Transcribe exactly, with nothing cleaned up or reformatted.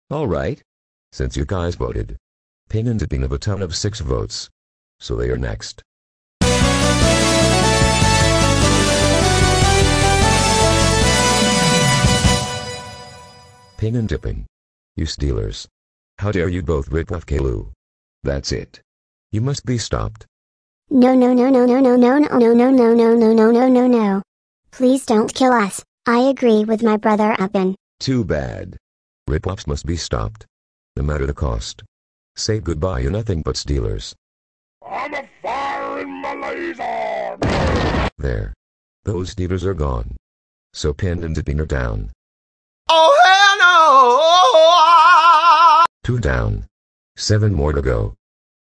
Alright. Since you guys voted, Pin and Ipin have a ton of six votes. So they are next. Pin and Ipin. You stealers. How dare you both rip off Kalu? That's it. You must be stopped. No no no no no no no no no no no no no no no no no. Please don't kill us. I agree with my brother Upin. Too bad. Rip-offs must be stopped. No matter the cost. Say goodbye, you nothing but stealers. I'm a fire in my laser! There. Those stealers are gone. So Pin and Ipin are down. Oh hell no! Two down. Seven more to go.